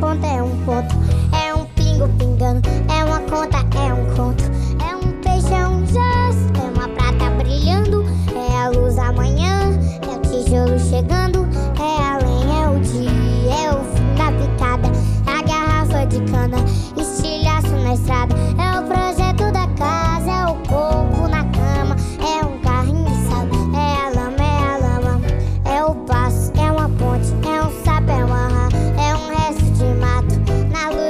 ponta, é um ponto, é um pingo pingando, é uma conta, é um conto, é um peixe, é um gesto, é uma prata brilhando, é a luz da manhã, é o tijolo chegando, é a lenha, é o dia, é o fim da picada, é a garrafa de cana, estilhaço na estrada, é o projeto da casa, é o corpo na cama, é um carrinho de sal, é a lama, é o passo, é uma ponte, é um sapo, é uma rã, é um resto de mato na luz.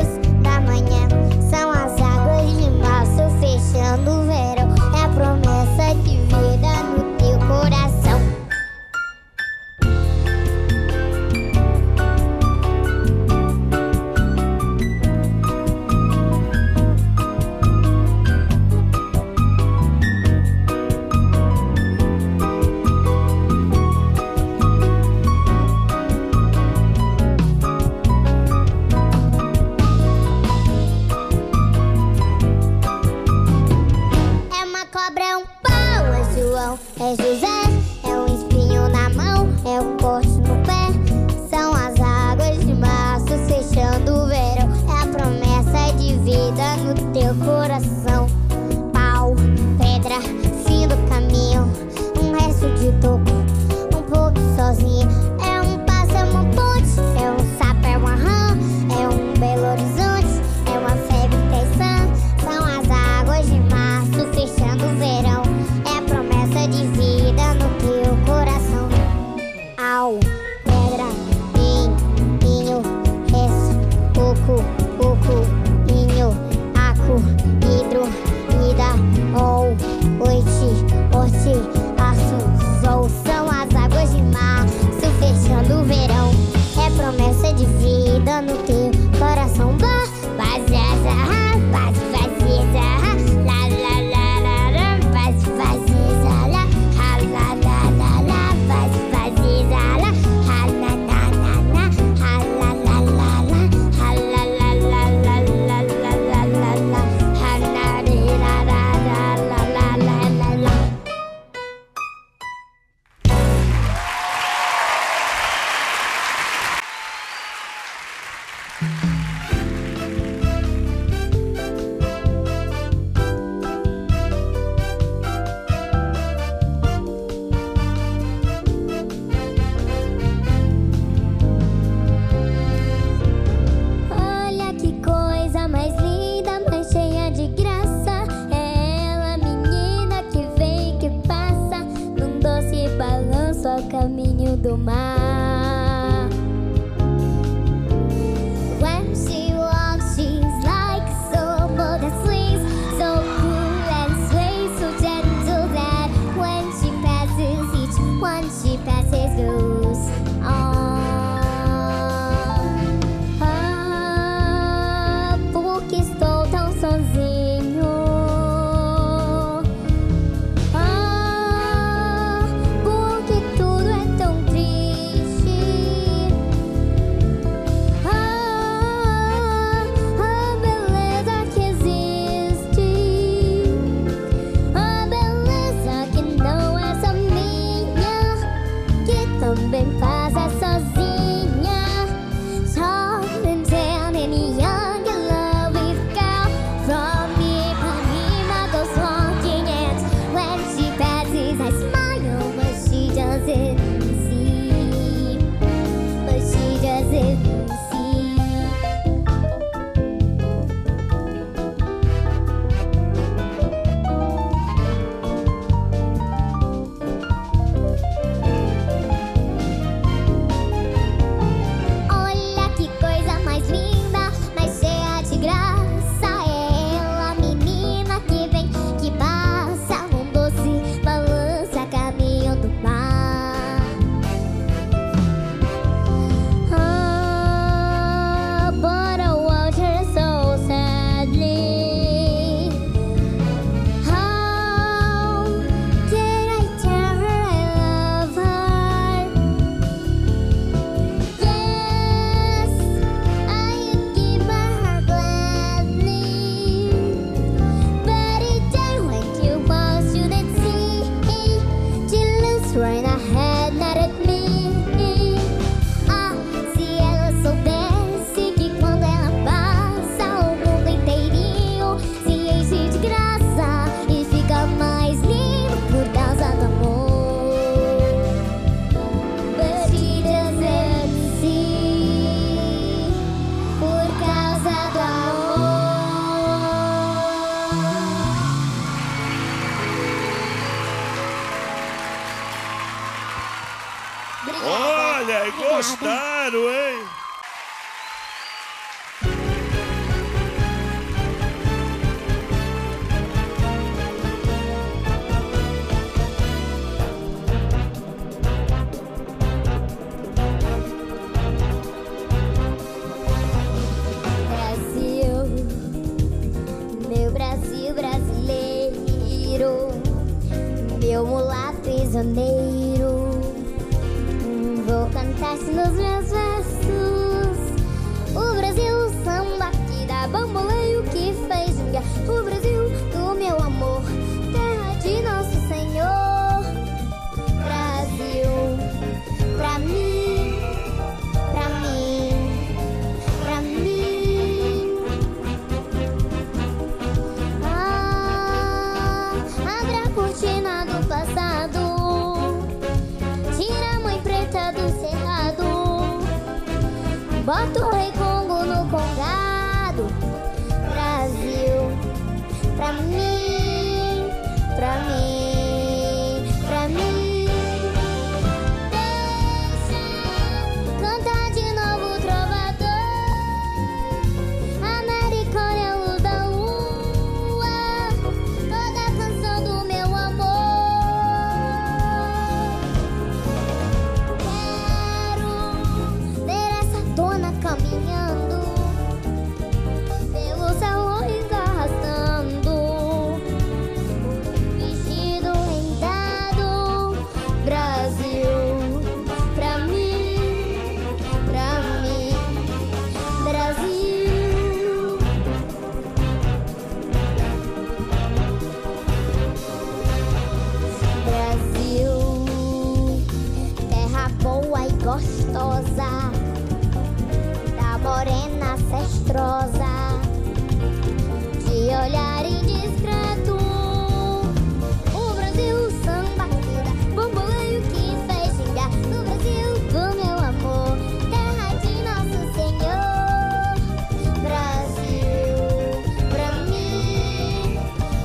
lustrosa, de olhar indiscreto. O Brasil, samba, vida, bamboleio que fez gingar. No Brasil do meu amor, terra de Nosso Senhor. Brasil, pra mim,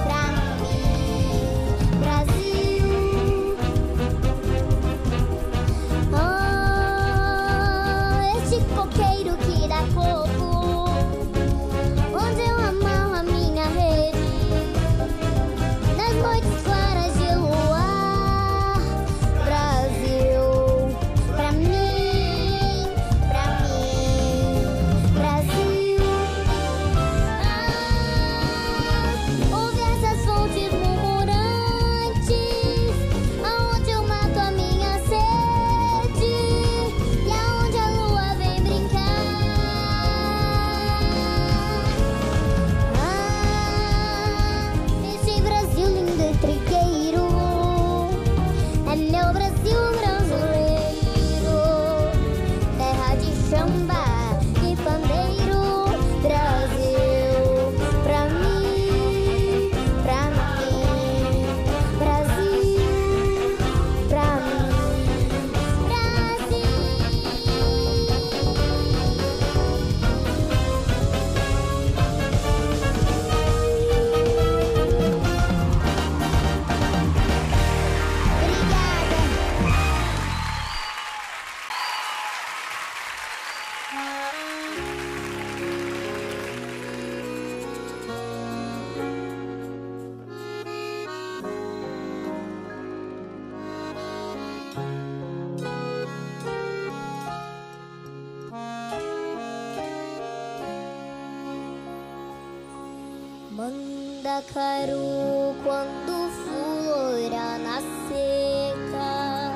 Brasil. Oh, este coqueiro que dá coco, onde eu amarro a minha rede, nas noites claras de luar. Brasil, pra mim, Brasil. Ouve essas fontes murmurantes, aonde eu mato a minha sede e aonde a lua vem brincar. Este Brasil lindo e trigueiro é meu Brasil brasileiro, terra de chamba e pandeiro. Brasil, pra mim, Brasil, pra mim, Brasil. Obrigada. Manda claro quando flora na seca,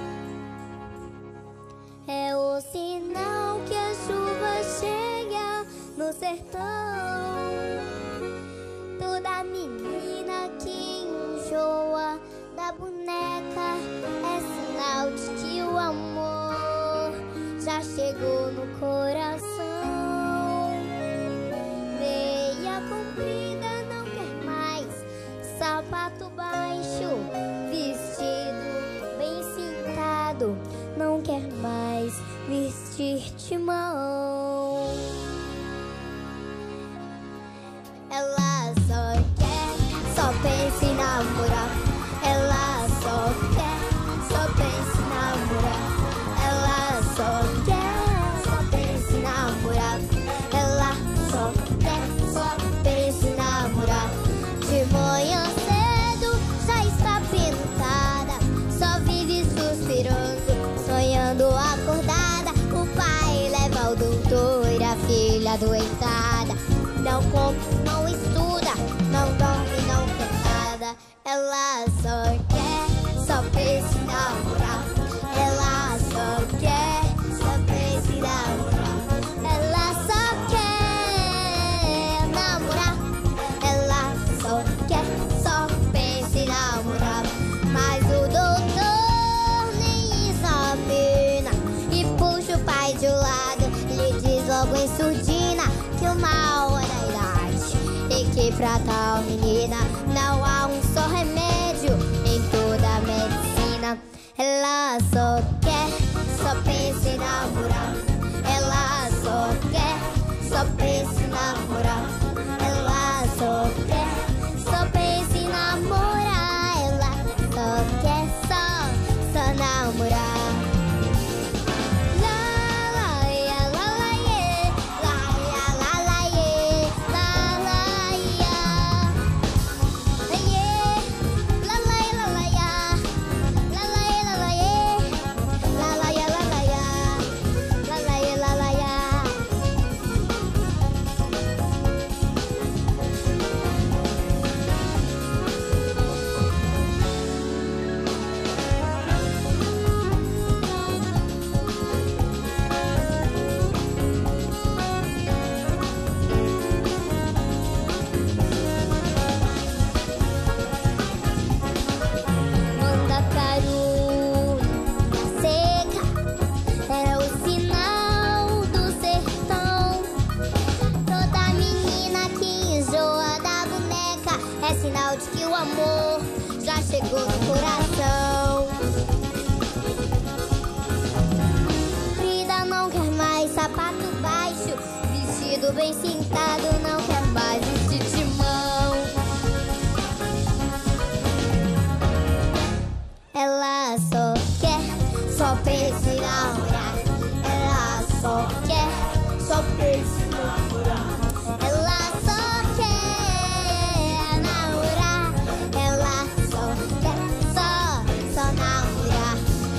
é o sinal que a chuva chega no sertão. Toda menina que enjoa da boneca é sinal de que o amor já chegou no coração. Meia comprida não quer mais, sapato baixo, vestido bem cintado não quer mais vestir timão. Ela só pensa em namorar. Ela só pensa em namorar. Ela só pensa em namorar. Ela só pensa em namorar. De manhã cedo já está pintada, só vive suspirando, sonhando acordada. O pai leva ao doutor, a filha adoentada. Não come, não estuda, não dorme, não quer nada. Ela só pensa em namorar. Ela só pensa em namorar. Ela só quer namorar. Ela só pensa em namorar. Mas o doutor nem examina e puxa o pai de lado. Lhe diz logo em surdina que o mal é da idade e que pra tal menina não há um só remédio em toda a medicina. Ela só pensa em namorar. Ela só pensa em namorar. Ela só pensa em namorar. Ela só namorar. é sinal de que o amor já chegou no coração. Frida não quer mais sapato baixo, vestido bem cintado, não quer mais vestir de mão. Ela só quer, só pensa em namorar. Ela só quer, só pensa em namorar. Ela só quer namorar. Ela só quer, só namorar.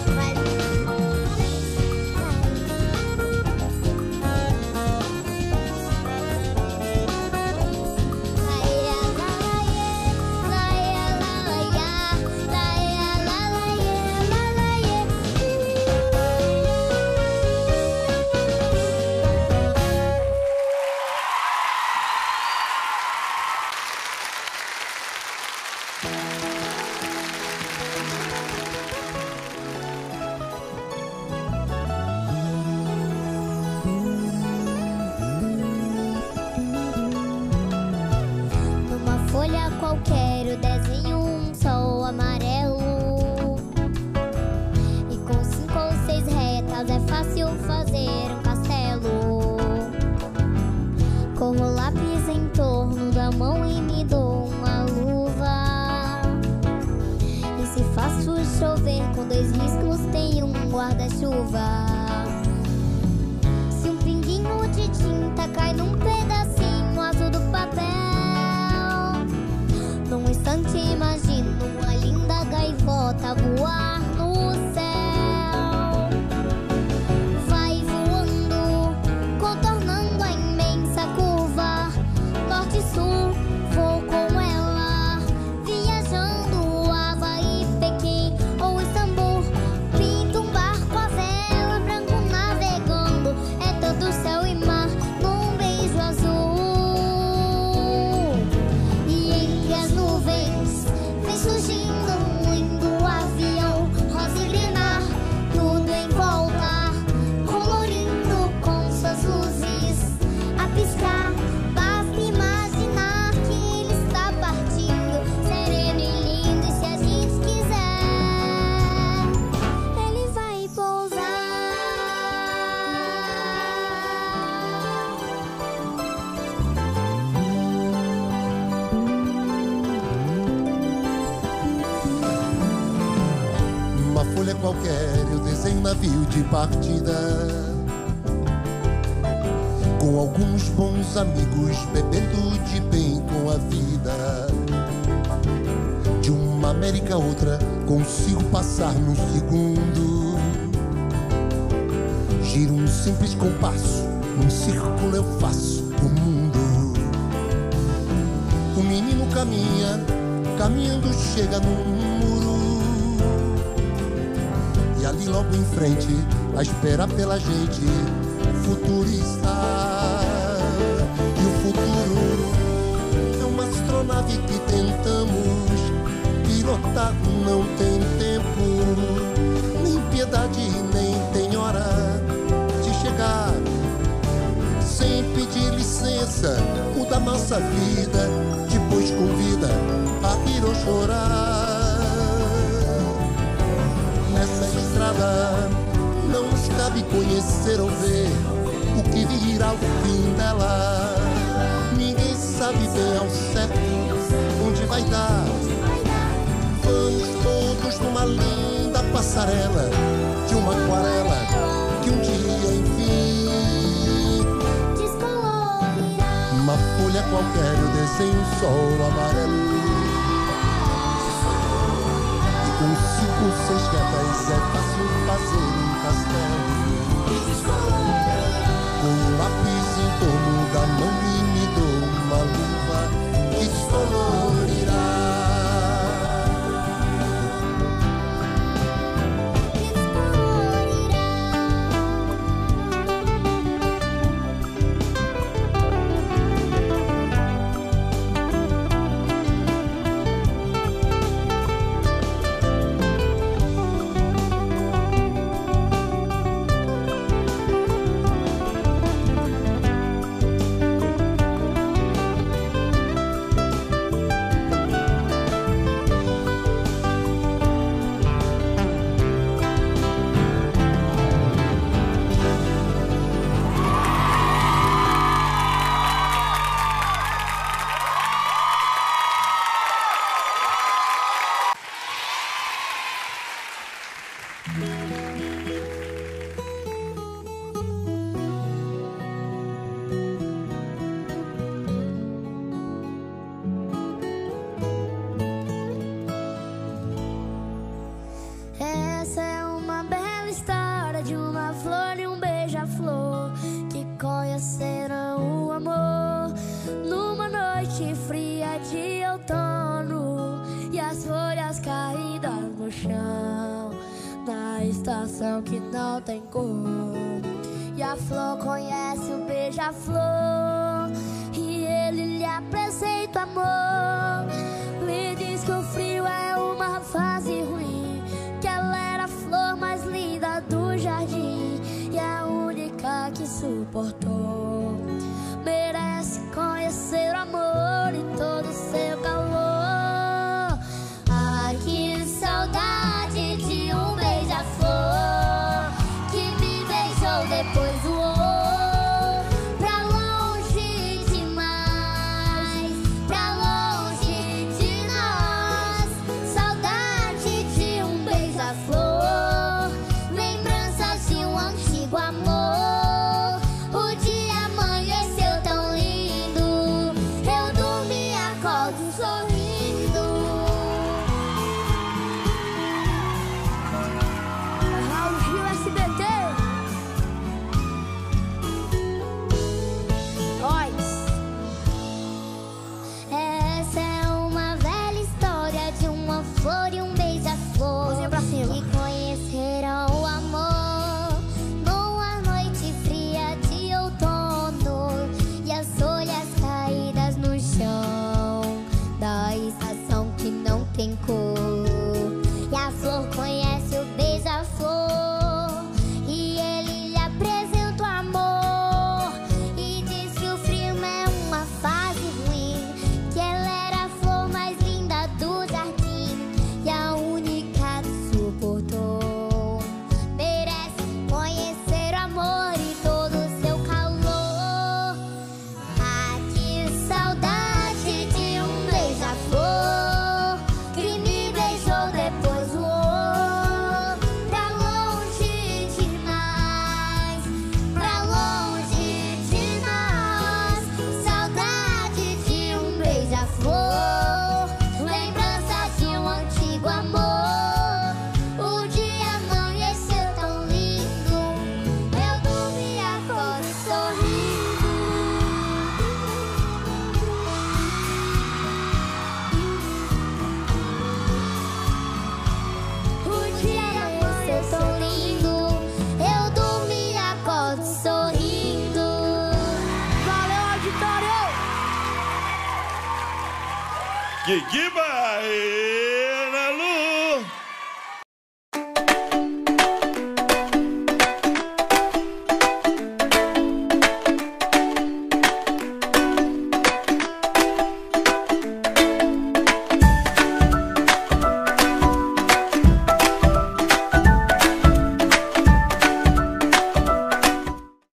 Folha qualquer eu desenho um sol amarelo, e com 5 ou 6 retas é fácil fazer um castelo. Corro lápis em torno da mão e me dou uma luva, e se faço chover com 2 riscos tem um guarda-chuva. Se um pinguinho de tinta cai num pedacinho azul do papel, num instante imagino uma linda gaivota voar no céu. Vai voando, contornando a imensa curva, norte e sul, vou com ela, viajando Havaí, Pequim ou Istambul. Pinto um barco à vela, branco navegando, é todo céu e mar num beijo azul. Vem surgindo um lindo avião, rosa e grená, tudo em volta, colorindo com suas luzes a piscar. Basta imaginar que ele está partindo, sereno e lindo, e se a gente quiser, ele vai pousar. Uma folha qualquer eu desenho navio de partida, com alguns bons amigos bebendo de bem com a vida. De uma América a outra consigo passar num segundo. Giro um simples compasso, num círculo eu faço o mundo. O menino caminha, caminhando chega num muro, e ali logo em frente, a esperar pela gente, futurista. E o futuro é uma astronave que tentamos pilotar. Não tem tempo, nem piedade, nem tem hora de chegar. Sem pedir licença, muda nossa vida, depois convida a rir ou chorar. Nessa estrada não nos cabe conhecer ou ver o que virá o fim dela. Ninguém sabe bem ao certo onde vai dar. Vamos todos numa linda passarela de uma aquarela que um dia enfim descolorirá. Uma folha qualquer eu desenho um sol amarelo, com 5 ou 6 retas é fácil fazer um castelo. Com um lápis em torno da mão e me dou uma luva que descolorirá. estação que não tem cor. E a flor conhece o beija-flor, e ele lhe apresenta amor. Lhe diz que o frio é uma fase ruim, que ela era a flor mais linda do jardim e a única que suportou. Merece conhecer o amor e todo o seu calor. Ai, que saudade de um beija-flor que me beijou, depois voou pra longe demais, pra longe de nós. Saudade de um beija-flor, lembranças de um antigo amor. O dia amanheceu tão lindo, eu dormi e acordo sorrindo. Raul Gil, SBT. Essa é uma velha história de uma flor e um beija-flor que conheceram o amor numa noite fria de outono, e as folhas caídas no chão da estação que não tem cor. E a flor conhece o beija-flor, e ele lhe apresenta o amor, e diz que o frio é uma fase ruim, que ela era a flor mais linda do jardim e a única que suportou. Merece conhecer o amor e todo o seu calor. Ah, que saudade de um beija-flor que me beijou, depois voou pra longe demais, pra longe de nós. Saudade de um beija-flor, lembranças de um antigo amor. O dia amanheceu tão lindo, eu dormi e acordo sorrindo. O dia amanheceu tão lindo, eu dormi e acordo sorrindo. Valeu, auditório! Guiguiba!